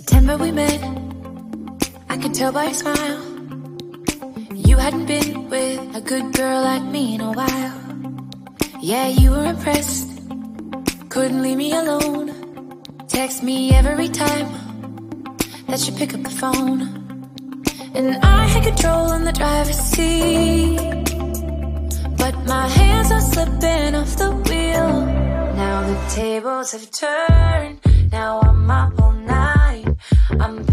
September we met, I could tell by your smile. You hadn't been with a good girl like me in a while. Yeah, you were impressed, couldn't leave me alone. Text me every time that you pick up the phone. And I had control in the driver's seat, but my hands are slipping off the wheel. Now the tables have turned, now I'm up all night. I'm